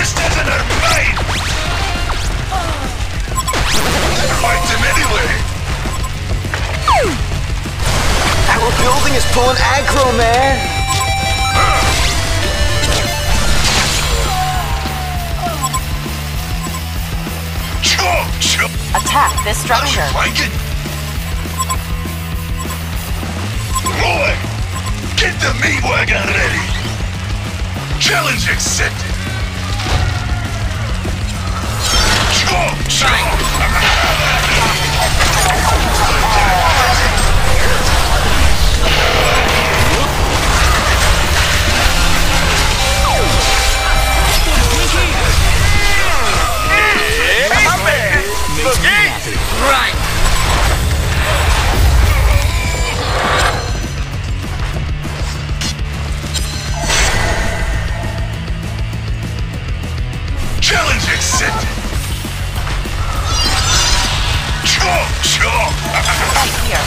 isn't our mine! Fight him anyway! Our building is pulling aggro, man! Attack this structure. Like it. Boy, get the meat wagon ready. Challenge accepted. Chomp, chomp. Right. Challenge accepted. Chomp, chomp. Right here.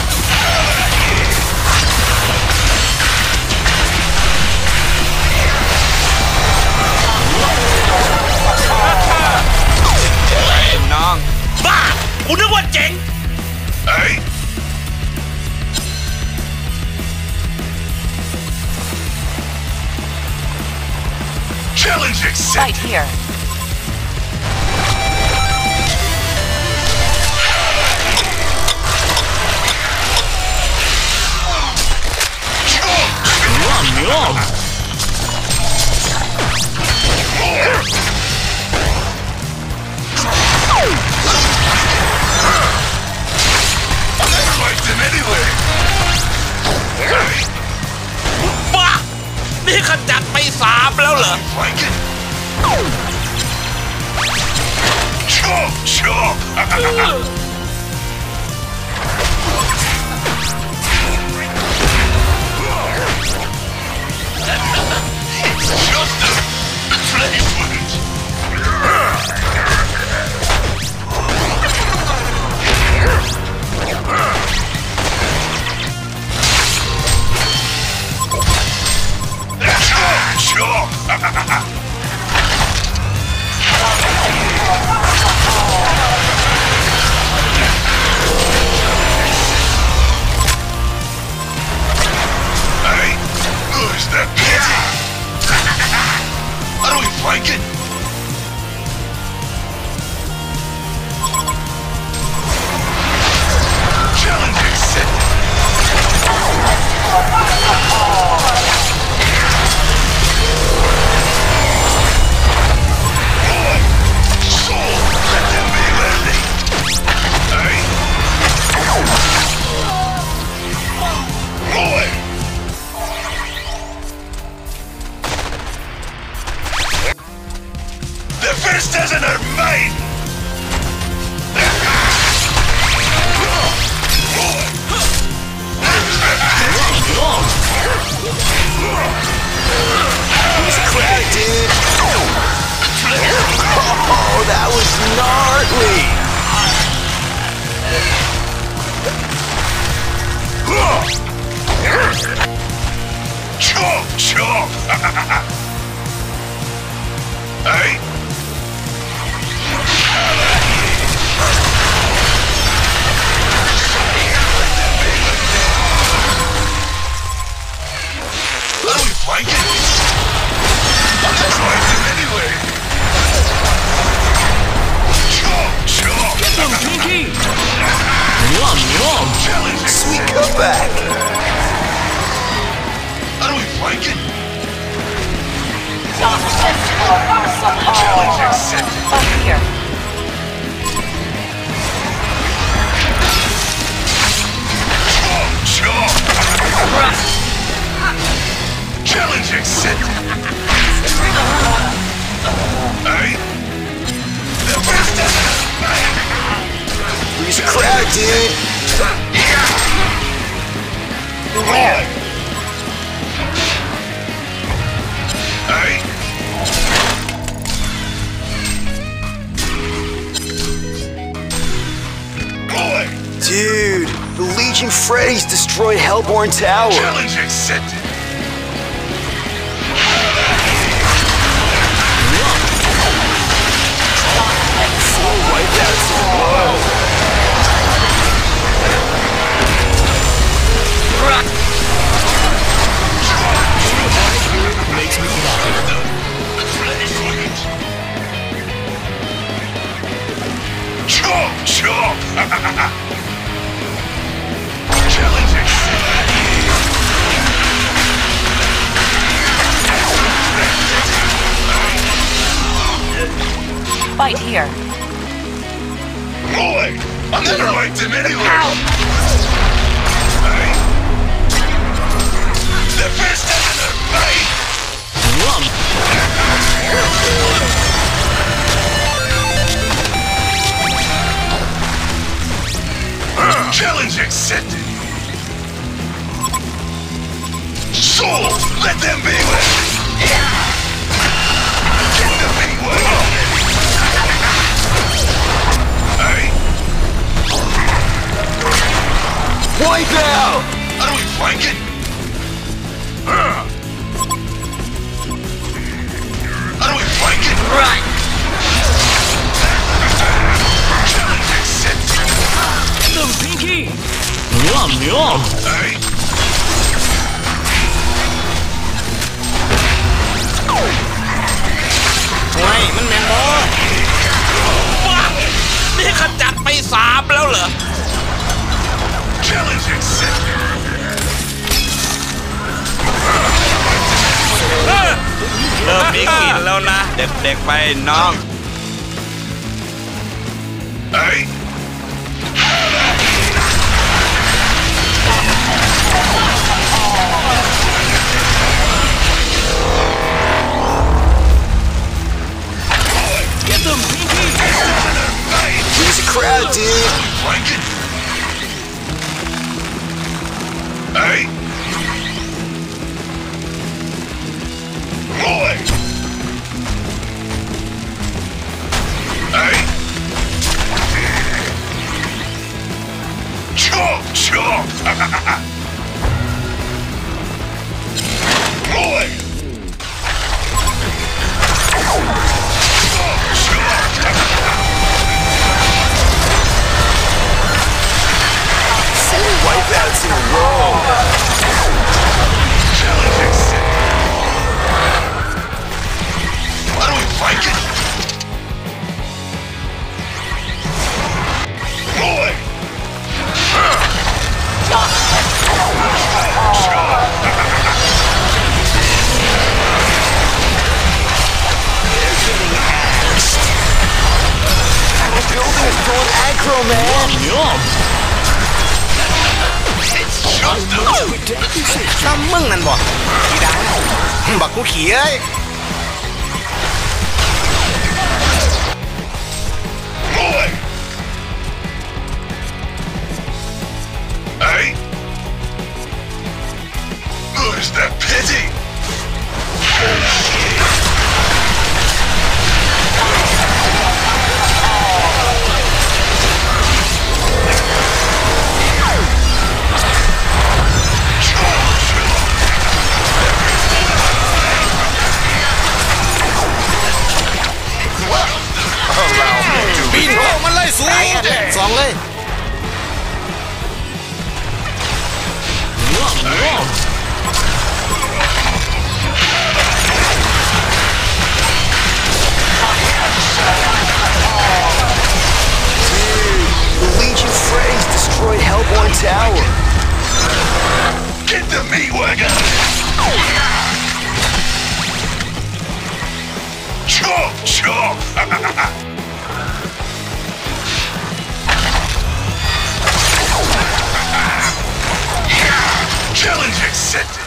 น้องบ้ากูนึกว่าเจ๋ง Hey. Challenge accepted. Right here. Fight them anyway. บ้านี่ขจัดไป3แล้วเหรอ Like it. Chomp, chomp. It's just a flame wound. Chomp, chomp. Hey, who's that pity? How do we flank it? Challenge accepted. Soul, let them be ready. Hey. Boy. The first dozen are mine! He's cracked, dude! Oh, that was gnarly! Chomp, chomp! Hey! How do we flank it? Fight him anyway! Chomp, chomp! Challenge Sweet accepted. comeback! How do we flank it? Awesome. Challenge accepted. Right here. Chomp, chomp! Challenge accepted. Hey! The best He's cracked, dude! Beware. Hey! Boy! Dude, the Legion Freddy's destroyed Hellborn Tower! Challenge accepted. Challenge accepted. Fight here. Boy, I'm never liked him anyway. Hey. The best ever, mate. Challenge accepted. Soul, let them be with me. Get the big one. Hey. Wipe out! How do we flank it? How do we flank it? Right. Challenge accepted. Hey. ว้านี่ขจัดไป3แล้วเหรอ Challenge accepted. เริ่มมีกลิ่นแล้วนะ เด็กๆไปน้อง Hey. Here's a crowd, dude. Flank it. Hey. Boy. Hey. Chomp, chomp. Boy. Chomp, chomp. Wipeouts in a row. Challenge accepted. How do we flank it? Boy. The building is going aggro, man. It's just a ซ้ำมึงนั่นบ่ขี้ดาวบักกูขี้เอ้ย boy. Hey. Who's that pity? Allow me to ปีนเข้ามันเลยสูงสองเลย The Legion Freys destroyed Hellborn Tower. get the meat wagon. Chomp, chomp. Challenge accepted.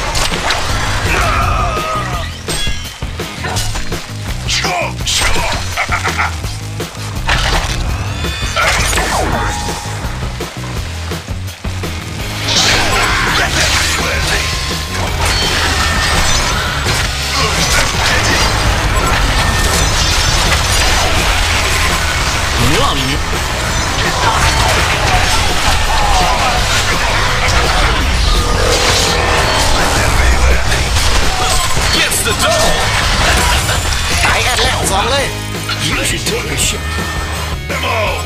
Chomp, chomp. Let them be worthy. Who's the pity? Let them be worthy. Gets the door. ตายแอดแล้วสองเลย You should take a shot. Them all.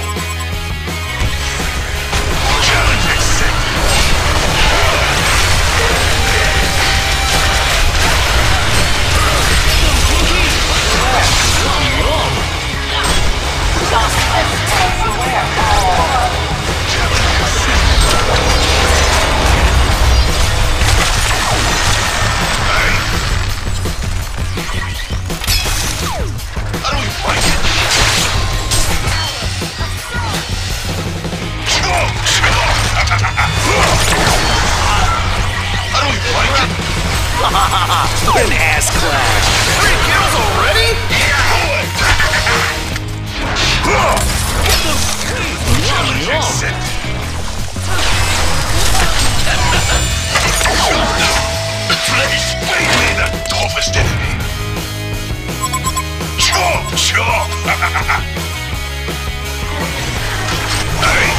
Challenge accepted. Where? An ass clash. 3 kills already? Challenge accepted. Flesh may be the toughest enemy. Chomp, chomp. Hey.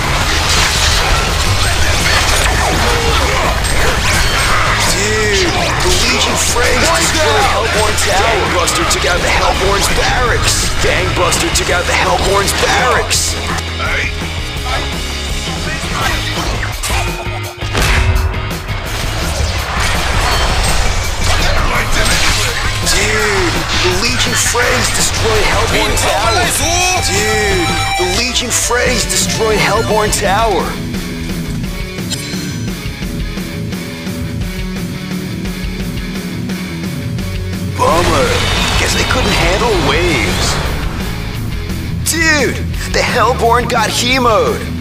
Dude, the Legion Freys destroyed Hellborn Tower. Gangbuster took out the Hellborn's barracks. Gangbuster took out the Hellborn's barracks. Hey. Light them anyway. Dude, the Legion Freys destroyed Hellborn Tower. Dude, the Legion Freys destroyed Hellborn Tower. Bummer. Guess they couldn't handle waves. Dude, the Hellborn got He-mode.